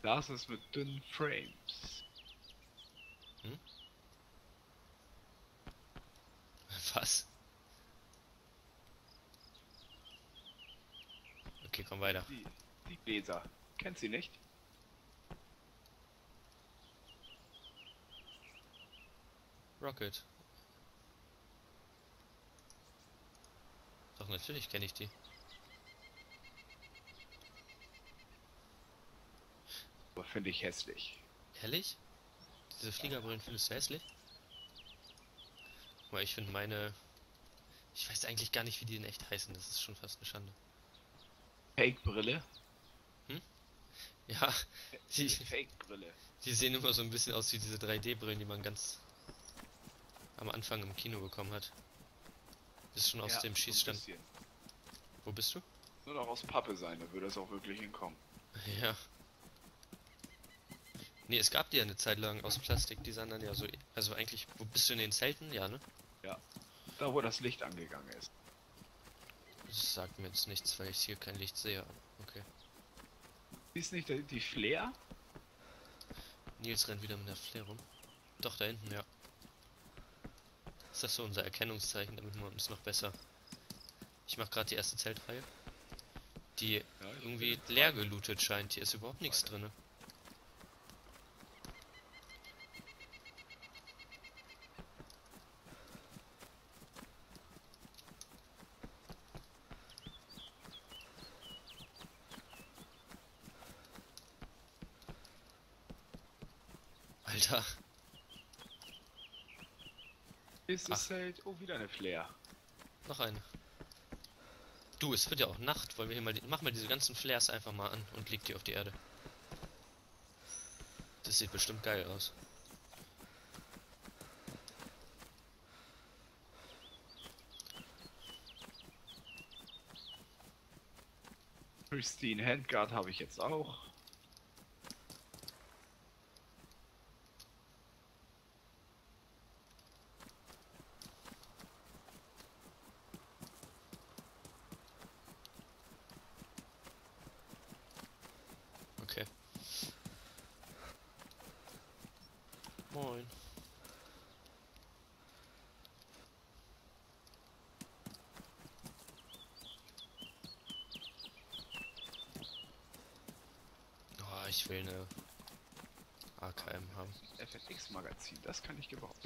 Das ist mit dünnen Frames. Hm? Was? Okay, komm weiter. Die Gläser. Kennt sie nicht? Rocket. Doch, natürlich kenne ich die. Aber finde ich hässlich. Ehrlich? Diese Fliegerbrillen findest du hässlich? Weil ich finde meine... Ich weiß eigentlich gar nicht, wie die in echt heißen. Das ist schon fast eine Schande. Fake-Brille? Hm? Ja, die, Fake-Brille. die sehen immer so ein bisschen aus wie diese 3D-Brillen, die man ganz am Anfang im Kino bekommen hat. Ist schon aus Ja, dem so ein Schießstand. bisschen. Wo bist du? Nur noch aus Pappe sein, da würde es auch wirklich hinkommen. Ja. Nee, es gab die ja eine Zeit lang aus Plastik, die sahen dann ja so... Also eigentlich, wo bist du in den Zelten? Ja, ne? Ja. Da, wo das Licht angegangen ist. Das sagt mir jetzt nichts, weil ich hier kein Licht sehe. Okay. Ist nicht die Flair? Nils rennt wieder mit der Flare rum. Doch, da hinten, ja. Ist das so unser Erkennungszeichen, damit man uns noch besser... Ich mache gerade die erste Zeltreihe. Die Ja, irgendwie leer gelootet scheint. Hier ist überhaupt nichts drin. Alter. Ist das Ach. Zelt? Oh, wieder eine Flair. Noch eine. Du, es wird ja auch Nacht. Wollen wir hier mal... Mach mal diese ganzen Flares einfach mal an und leg die auf die Erde. Das sieht bestimmt geil aus. Pristine Handguard habe ich jetzt auch. Okay. Moin. Oh, ich will eine AKM haben. FFX-Magazin, das kann ich gebrauchen.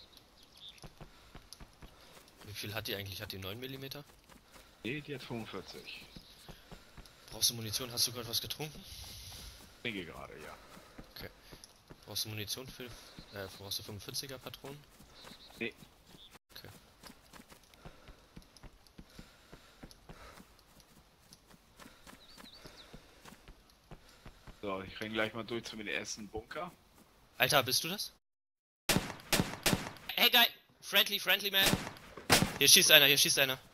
Wie viel hat die eigentlich? Hat die 9 mm? Nee, die hat 45. Brauchst du Munition? Hast du gerade was getrunken? Denke gerade, ja. Brauchst du Munition für... brauchst du 45er Patronen? Nee. Okay. So, ich renne gleich mal durch zu dem ersten Bunker. Alter, bist du das? Hey, geil! Friendly, man! Hier schießt einer, hier schießt einer.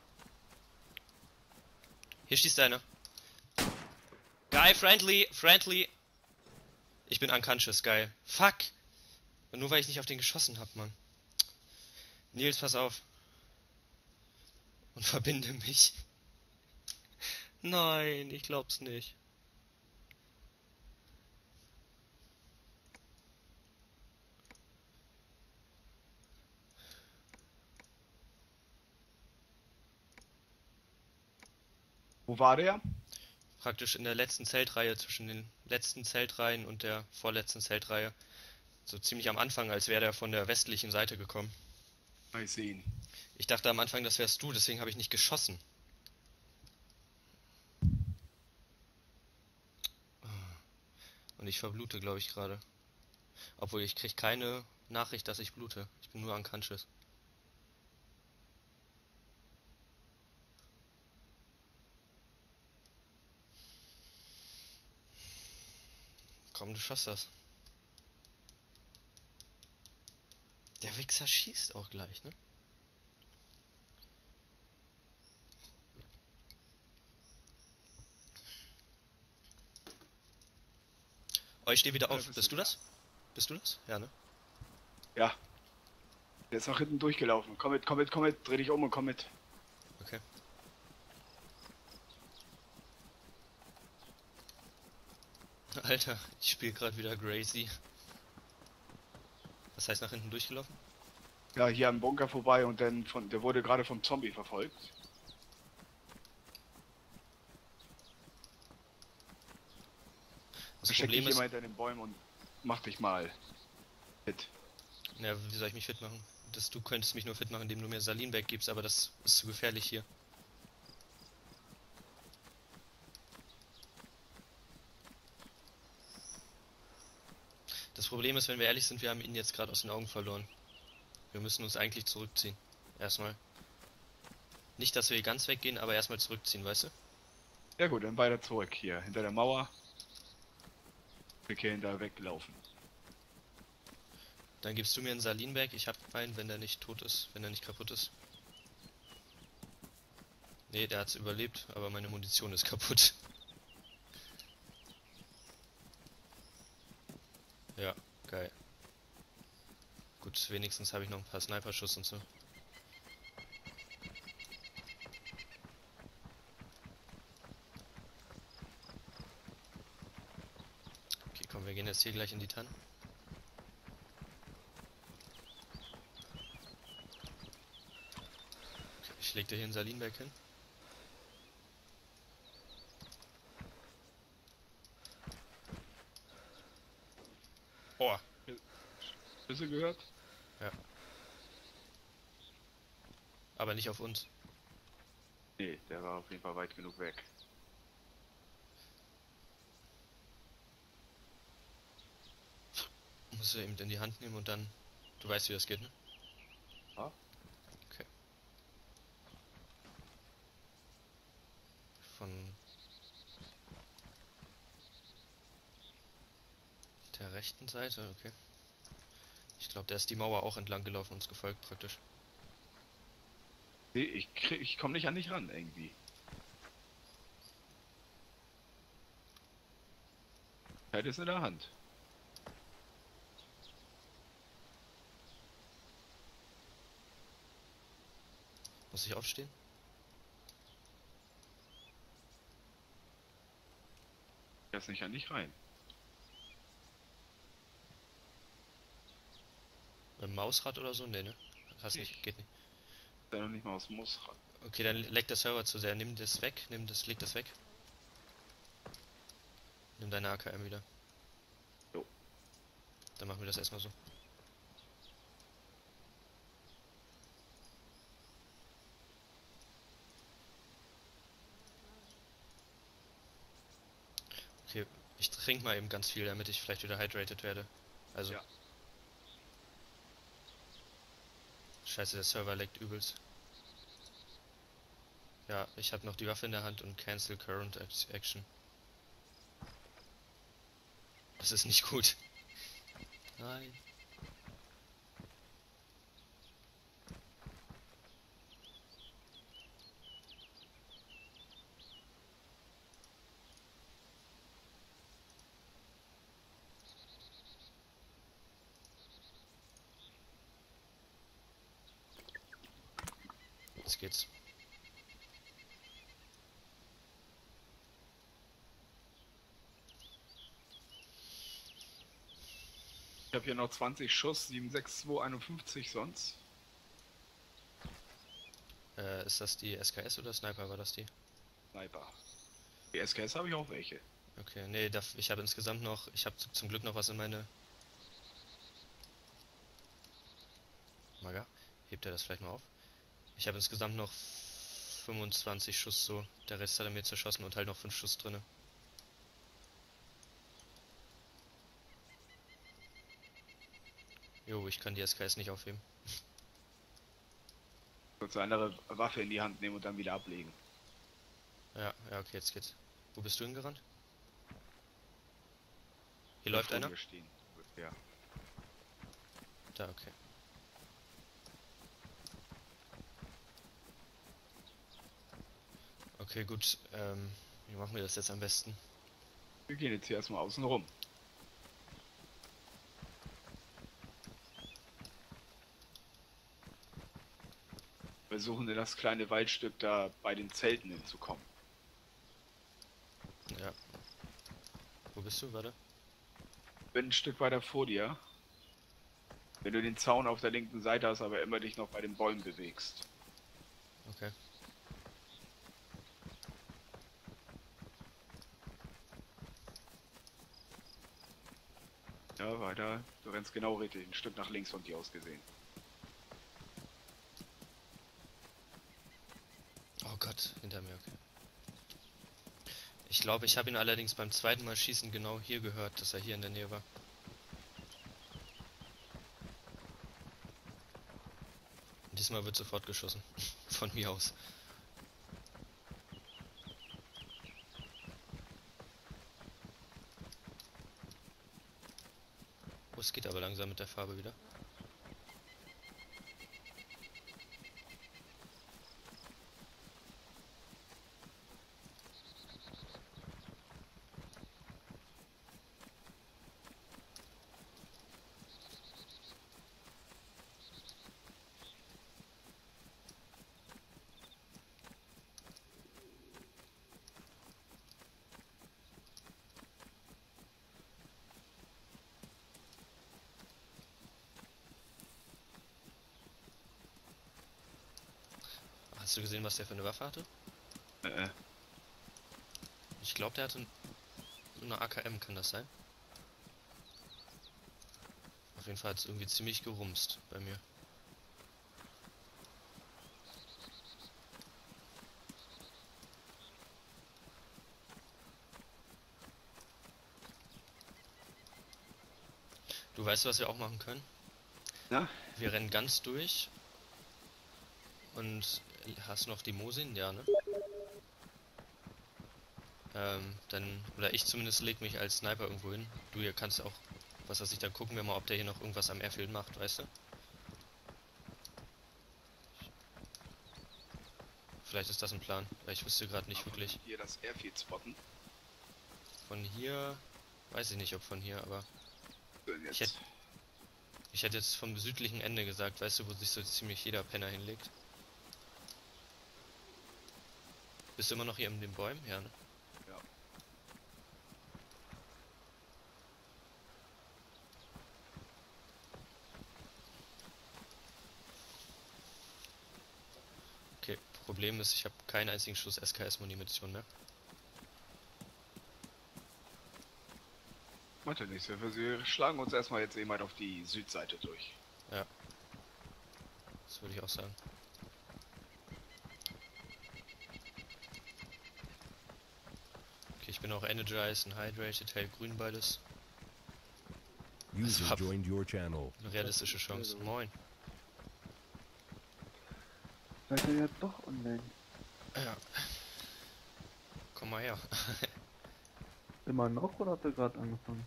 Hier schießt einer. Guy, friendly. Ich bin unconscious, geil. Fuck! Und nur weil ich nicht auf den geschossen hab, Mann. Nils, pass auf. Und verbinde mich. Nein, ich glaub's nicht. Wo war der? Praktisch in der letzten Zeltreihe, zwischen den letzten Zeltreihen und der vorletzten Zeltreihe. So ziemlich am Anfang, als wäre der von der westlichen Seite gekommen. Mal sehen. Ich dachte am Anfang, das wärst du, deswegen habe ich nicht geschossen. Und ich verblute, glaube ich, gerade. Obwohl, ich krieg keine Nachricht, dass ich blute. Ich bin nur unconscious. Komm, du schaffst das. Der Wichser schießt auch gleich, ne? Oh, ich stehe wieder auf. Bist du das? Bist du das? Ja, ne? Ja. Der ist nach hinten durchgelaufen. Komm mit. Dreh dich um und komm mit. Okay. Alter, ich spiele gerade wieder Gracie. Was heißt nach hinten durchgelaufen? Ja, hier am Bunker vorbei und dann der wurde gerade vom Zombie verfolgt. Das Versteck Problem dich ist, immer hinter den Bäumen und mach dich mal fit. ja, wie soll ich mich fit machen? Du könntest mich nur fit machen, indem du mir Salin weggibst, aber das ist zu gefährlich hier. Das Problem ist, wenn wir ehrlich sind, wir haben ihn jetzt gerade aus den Augen verloren. Wir müssen uns eigentlich zurückziehen. Erstmal. Nicht, dass wir ganz weggehen, aber erstmal zurückziehen, weißt du? Ja gut, dann weiter zurück hier, hinter der Mauer. Wir können da weglaufen. Dann gibst du mir einen Salinberg. Ich hab einen, wenn der nicht tot ist, wenn er nicht kaputt ist. Nee, der hat's überlebt, aber meine Munition ist kaputt. Ja, geil. Gut, wenigstens habe ich noch ein paar Sniper-Schuss und so. Okay, komm, wir gehen jetzt hier gleich in die Tannen. Okay, ich leg dir hier einen Salinberg hin. Oh, Bist du gehört? ja. Aber nicht auf uns. Nee, der war auf jeden Fall weit genug weg. Musst du eben in die Hand nehmen und dann... Du weißt, wie das geht, ne? Ja? Okay. Von... der rechten Seite, okay. Ich glaube, der ist die Mauer auch entlang gelaufen und uns gefolgt praktisch. Nee, ich komme nicht an dich ran irgendwie. Zeit ist in der Hand. Muss ich aufstehen? Er ist nicht an dich rein. Mit dem Mausrad oder so? Nee, ne? Hast nicht, geht nicht. Ist ja noch nicht mal aus dem Muss ran. Okay, dann leckt der Server zu sehr. Nimm das weg, leg das weg. Nimm deine AKM wieder. Jo. Dann machen wir das erstmal so. Okay, ich trinke mal eben ganz viel, damit ich vielleicht wieder hydrated werde. Also. Ja. Scheiße, der Server leckt übelst. Ja, ich habe noch die Waffe in der Hand und Cancel Current Action. Das ist nicht gut. Nein. Jetzt geht's. Ich habe hier noch 20 Schuss, 76251 sonst. Ist das die SKS oder Sniper war das die? Sniper. Die SKS habe ich auch welche. Okay, nee, ich habe insgesamt noch, ich habe zum Glück noch was in meine... Maga, hebt er das vielleicht mal auf? Ich habe insgesamt noch 25 Schuss so, der Rest hat er mir zerschossen und halt noch 5 Schuss drinne. Jo, ich kann die SKS nicht aufheben. Kurz eine andere Waffe in die Hand nehmen und dann wieder ablegen. Ja, ja, okay, jetzt geht's. Wo bist du hingerannt? Hier läuft einer? Stehen. Ja. Da, okay. Okay, gut, wie machen wir das jetzt am besten? Wir gehen jetzt hier erstmal außen rum. Wir suchen in das kleine Waldstück da bei den Zelten hinzukommen. Ja. Wo bist du? Warte. Bin ein Stück weiter vor dir. Wenn du den Zaun auf der linken Seite hast, aber immer dich noch bei den Bäumen bewegst. Okay. Ja, weiter. Du rennst genau richtig, ein Stück nach links von dir aus gesehen. Oh Gott, hinter mir, okay. Ich glaube, ich habe ihn allerdings beim zweiten Mal schießen genau hier gehört, dass er hier in der Nähe war. Und diesmal wird sofort geschossen. Von mir aus. Oh, es geht aber langsam mit der Farbe wieder. Hast du gesehen, was der für eine Waffe hatte? Äh. Ich glaube, der hatte eine AKM, kann das sein? Auf jeden Fall hat es irgendwie ziemlich gerumst bei mir. Du weißt, was wir auch machen können? Na? Wir rennen ganz durch. Und hast noch die Mosin? Ja, ne? Dann, oder ich zumindest leg mich als Sniper irgendwo hin. Du hier kannst auch, was weiß ich, dann gucken wir mal, ob der hier noch irgendwas am Airfield macht, weißt du? Vielleicht ist das ein Plan, weil ich wüsste gerade nicht wirklich. Hier das Airfield spotten. Von hier, weiß ich nicht, ob von hier, aber Jetzt. ich hätte jetzt vom südlichen Ende gesagt, weißt du, wo sich so ziemlich jeder Penner hinlegt. Bist du immer noch hier in den Bäumen? Ja, ne? Ja. Okay, Problem ist, ich habe keinen einzigen Schuss SKS-Munition mehr. Warte nicht, wir schlagen uns erstmal jetzt eben halt auf die Südseite durch. Ja. Das würde ich auch sagen. Okay, ich bin auch energized und hydrated, hellgrün beides. User hab joined your channel. eine realistische Chance. Moin. Seid ihr jetzt doch online? Ja. Komm mal her. Immer noch oder habt ihr gerade angefangen?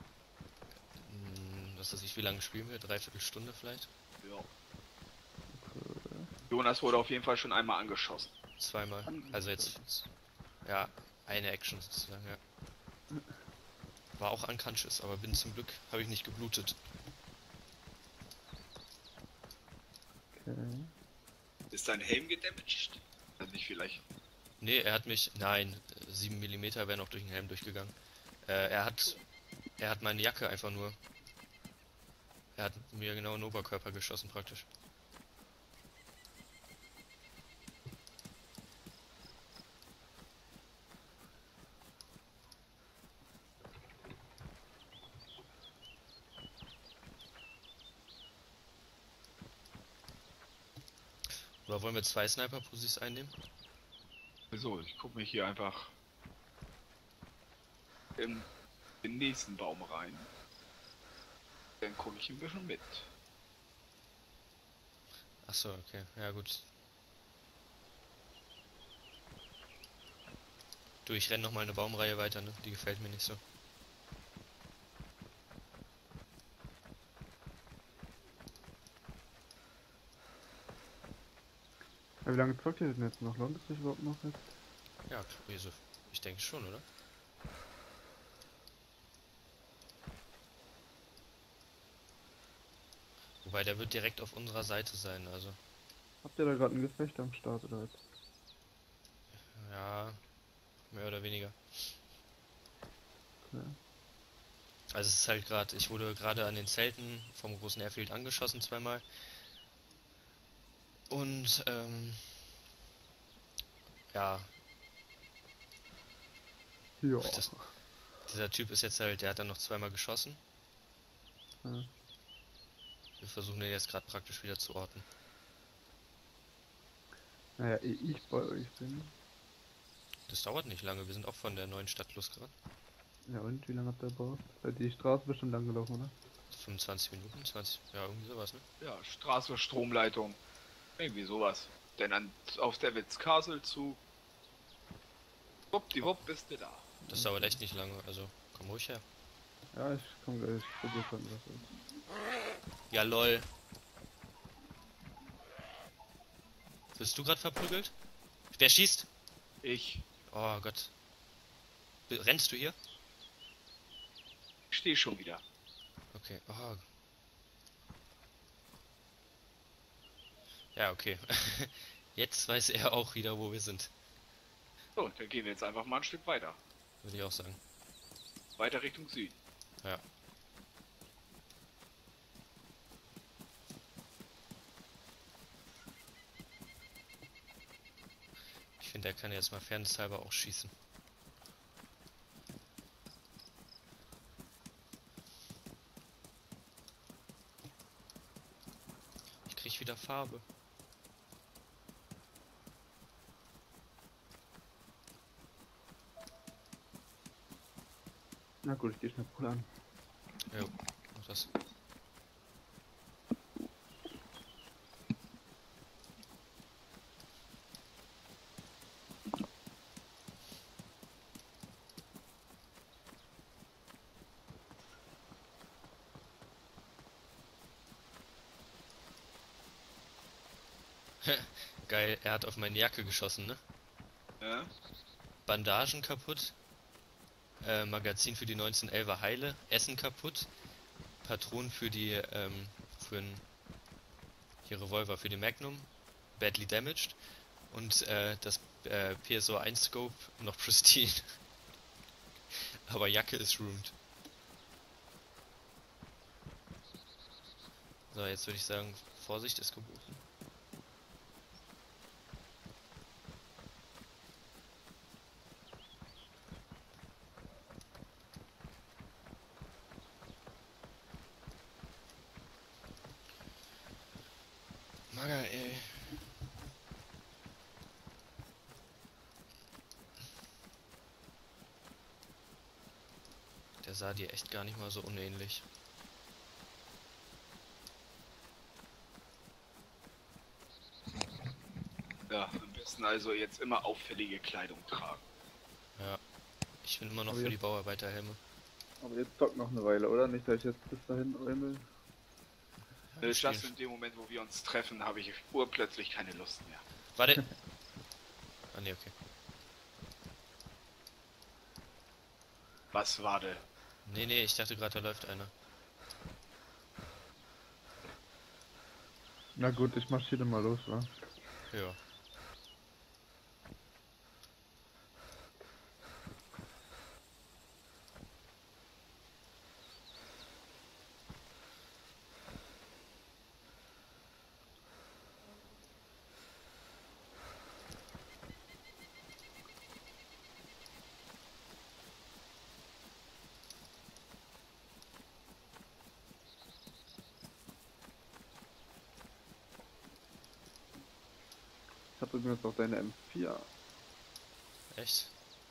Was weiß ich, wie lange spielen wir? Dreiviertel Stunde vielleicht? Ja. Okay. Jonas wurde auf jeden Fall schon einmal angeschossen. Zweimal. Also jetzt, ja, eine Action sozusagen, ja. War auch unconscious, aber bin zum Glück, habe ich nicht geblutet. Okay. Ist dein Helm gedamaged? Dann nicht vielleicht. Nee, er hat mich, nein, 7 mm wären noch durch den Helm durchgegangen. Er hat meine Jacke einfach nur, er hat mir genau in den Oberkörper geschossen praktisch. Oder wollen wir 2 Sniper-Pusis einnehmen? Wieso? Ich gucke mich hier einfach in den nächsten Baum rein. Dann gucke ich ein bisschen mit. Achso, okay, ja gut. Du, ich renn noch mal eine Baumreihe weiter, ne? Die gefällt mir nicht so. Ja, wie lange zockt ihr denn jetzt noch? Lohnt es sich überhaupt noch jetzt? Ja, Josef, ich denke schon, oder? Wobei, der wird direkt auf unserer Seite sein, also. Habt ihr da gerade ein Gefecht am Start oder jetzt? Ja, mehr oder weniger. Okay. Also es ist halt gerade, ich wurde gerade an den Zelten vom großen Airfield angeschossen zweimal. Und ja, Ja. dieser Typ ist jetzt halt, der hat dann noch zweimal geschossen. Ja. Wir versuchen den jetzt gerade praktisch wieder zu orten. Naja, ehe ich bei euch bin. Das dauert nicht lange, wir sind auch von der neuen Stadt losgerannt. Ja, und wie lange habt ihr gebraucht? Die Straße bestimmt lang gelaufen, oder? 25 Minuten, 20, ja irgendwie sowas, ne? Ja, Straße, Stromleitung. Irgendwie sowas. Denn auf der Castle zu. Wuppdiwupp bist du da. Das dauert echt nicht lange, also komm ruhig her. Ja, ich komm gleich. Ich probier schon was. Ja lol. Bist du gerade verprügelt? Wer schießt? Ich Oh Gott. Rennst du hier? stehe schon wieder. Okay. Oh. Ja, okay. Jetzt weiß er auch wieder, wo wir sind. So, dann gehen wir jetzt einfach mal ein Stück weiter. Würde ich auch sagen. Weiter Richtung Süden. Ja. Ich finde, er kann jetzt mal fairnesshalber auch schießen. Ich krieg wieder Farbe. Na gut, ich geh schnell Pool an. Jo, mach das. Geil, er hat auf meine Jacke geschossen, ne? Ja? Bandagen kaputt. Magazin für die 1911er Heile. Essen kaputt. Patronen für die, hier Revolver für die Magnum. Badly damaged. Und das PSO 1 Scope noch pristine. Aber Jacke ist ruined. So, jetzt würde ich sagen, Vorsicht ist geboten. Maga, ey. Der sah dir echt gar nicht mal so unähnlich. Ja, am besten also jetzt immer auffällige Kleidung tragen. Ja. Ich bin immer noch Aber für die jetzt- Bauarbeiterhelme. Aber jetzt zockt noch eine Weile, oder? Nicht, dass ich jetzt bis dahin Eumel. Ja, wir Just spielen- in dem Moment, wo wir uns treffen, habe ich urplötzlich keine Lust mehr. Warte. Ah ne, okay. Was war denn? Nee, ich dachte gerade, da läuft einer. Na gut, ich marschiere mal los, wa? Ja. Ich hab übrigens auch deine M4. Echt?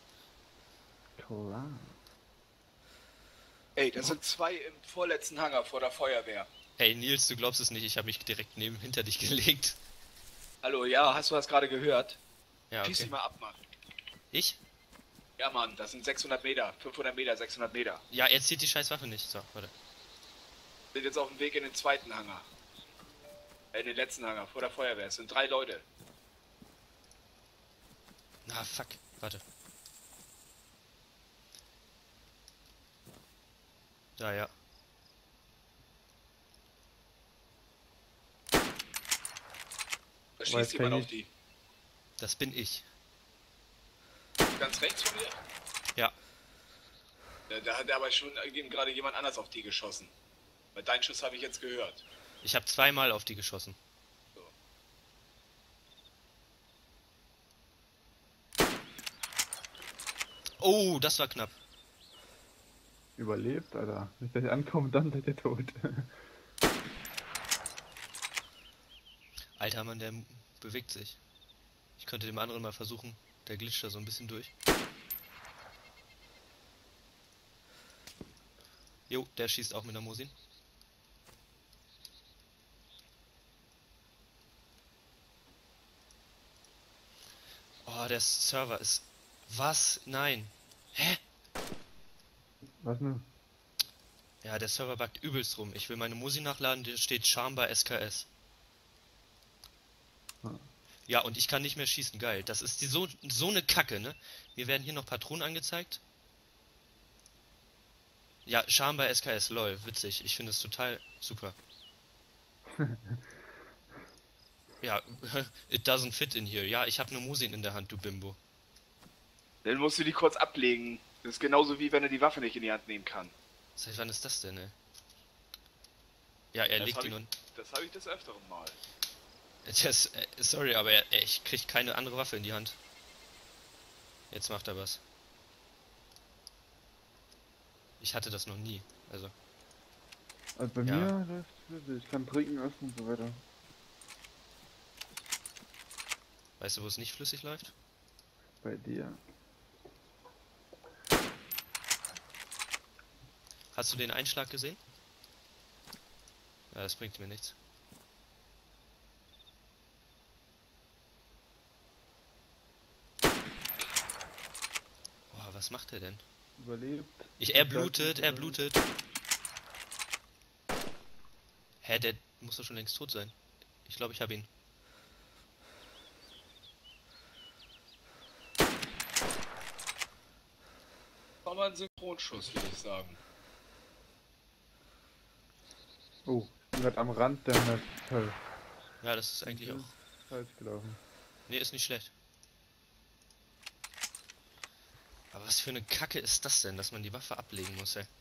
Klar. Ey, das sind zwei im vorletzten Hangar vor der Feuerwehr. Hey Nils, du glaubst es nicht, ich habe mich direkt hinter dich gelegt. Hallo, ja, hast du das gerade gehört? Ja, Schieß okay. dich mal ab, Mann. Ich? Ja, Mann, das sind 600 Meter, 500 Meter, 600 Meter. Ja, er zieht die scheiß Waffe nicht. So, warte. Sind jetzt auf dem Weg in den zweiten Hangar. In den letzten Hangar, vor der Feuerwehr. Es sind 3 Leute. Na, fuck. Warte. Da, ja. Da Weiß schießt jemand kein auf die. Das bin ich. Ganz rechts von mir. Ja. Da hat aber schon gerade jemand anders auf die geschossen. Weil deinen Schuss habe ich jetzt gehört. Ich habe zweimal auf die geschossen. So. Oh, das war knapp. Überlebt, Alter. Nicht, dass ich ankomme, dann seid ihr tot. Alter Mann, der bewegt sich. Ich könnte dem anderen mal versuchen. Der glitscht da so ein bisschen durch. Jo, der schießt auch mit der Mosin. Oh, der Server ist... Was? Nein. Hä? Was nun? Ja, der Server buggt übelst rum. Ich will meine Mosin nachladen, da steht Charmbar SKS. Ah. Ja, und ich kann nicht mehr schießen. Geil. Das ist so eine Kacke, ne? Mir werden hier noch Patronen angezeigt. Ja, Charmbar SKS, lol, witzig. Ich finde es total super. Ja, it doesn't fit in here. Ja, ich habe eine Mosin in der Hand, du Bimbo. Dann musst du die kurz ablegen. Das ist genauso wie wenn er die Waffe nicht in die Hand nehmen kann. Seit wann ist das denn, ey? Ja, er legt ihn und... Das habe ich des Öfteren mal. Sorry, aber ich krieg keine andere Waffe in die Hand. Jetzt macht er was. Ich hatte das noch nie, also... Also bei Ja. mir läuft es. Ich kann trinken, essen und so weiter. Weißt du, wo es nicht flüssig läuft? Bei dir. Hast du den Einschlag gesehen? Ja, das bringt mir nichts. Boah, was macht er denn? Überlebt. Er blutet. Hä, der muss doch schon längst tot sein. Ich glaube, ich habe ihn. War mal ein Synchronschuss, würde ich sagen. Oh, ich bin gerade am Rand der Map. Toll. Ja, das ist eigentlich auch... Falsch gelaufen. Nee, ist nicht schlecht. Aber was für eine Kacke ist das denn, dass man die Waffe ablegen muss, ey?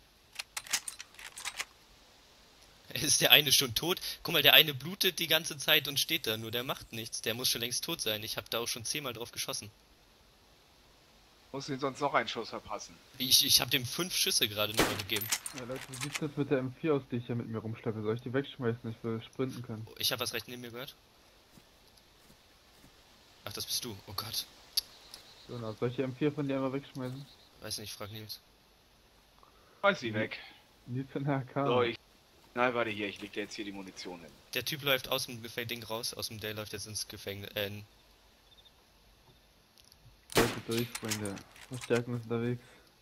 Ist der eine schon tot? Guck mal, der eine blutet die ganze Zeit und steht da nur, der macht nichts. Der muss schon längst tot sein. Ich habe da auch schon 10-mal drauf geschossen. Muss ihn sonst noch einen Schuss verpassen. Ich habe dem 5 Schüsse gerade nochmal gegeben. Ja, Leute, wie sieht's jetzt mit der M4 aus, die ich hier mit mir rumschleppe? Soll ich die wegschmeißen? Ich will sprinten können. Ich habe was recht neben mir gehört. Ach, das bist du. Oh Gott. Jonas, soll ich die M4 von dir einmal wegschmeißen? Weiß nicht, frag Nils. Weiß sie weg. Die ist in der AK. So, Nein, warte hier, ich leg dir jetzt hier die Munition hin. Der Typ läuft aus dem Ding raus, aus dem Day läuft jetzt ins Gefängnis. Leute durch, Freunde. Verstärkung ist unterwegs.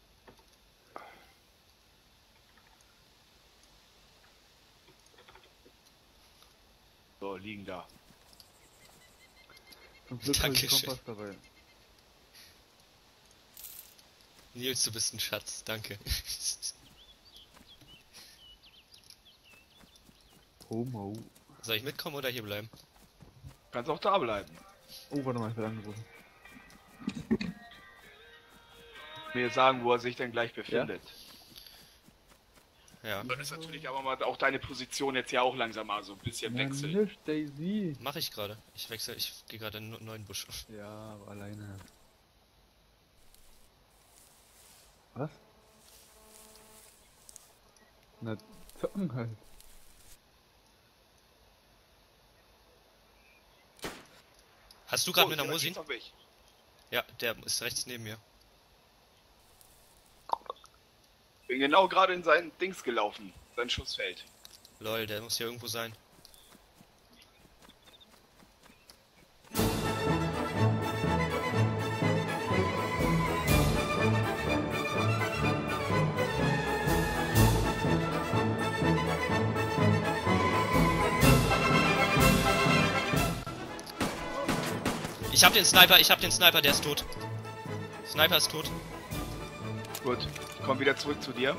So, liegen da. Zum Glück habe ich Dankeschön. Kompass dabei. Nils, du bist ein Schatz, danke. Homo. Soll ich mitkommen oder hier bleiben? Kannst auch da bleiben. Oh, warte mal, ich werde angerufen. Mir sagen, wo er sich denn gleich befindet. Ja. Du könntest natürlich aber mal auch deine Position jetzt ja auch langsam mal so ein bisschen wechseln. Nicht, Daisy. Mache ich gerade. Ich gehe gerade in einen neuen Busch. Ja, aber alleine. Was? Na, zocken halt. Hast du gerade Oh, mit einer der Mosin? schießt auf mich. Ja, der ist rechts neben mir. Bin genau gerade in sein Dings gelaufen. Sein Schussfeld. Lol, der muss hier irgendwo sein. Ich hab den Sniper, der ist tot. Sniper ist tot. Gut, ich komme wieder zurück zu dir.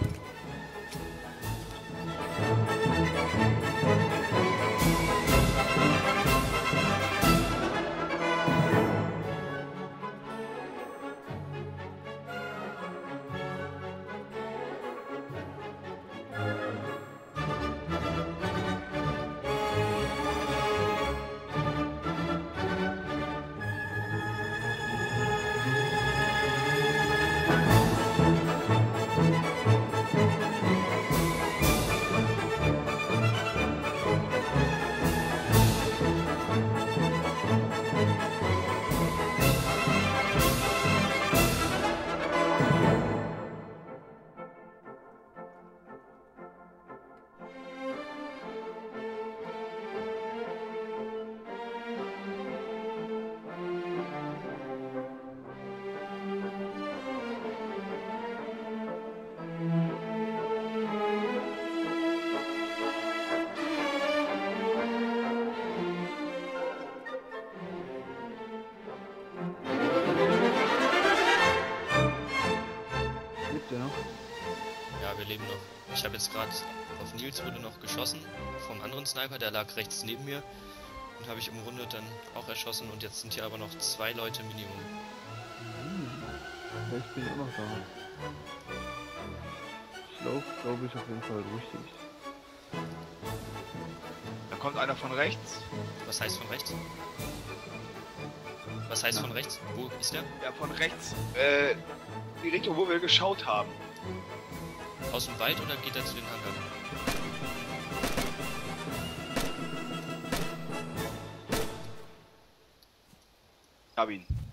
leben noch. Ich habe jetzt gerade auf Nils wurde noch geschossen vom anderen Sniper, der lag rechts neben mir. Und habe ich umrundet dann auch erschossen und jetzt sind hier aber noch 2 Leute Minimum. Vielleicht bin ich auch noch da. Ich laufe, glaube ich, auf jeden Fall richtig. Da kommt einer von rechts. Was heißt von rechts? Was heißt von rechts? Wo ist der? Ja, von rechts. Die Richtung, wo wir geschaut haben. Aus dem Wald oder geht er zu den Hangar? Hab ihn.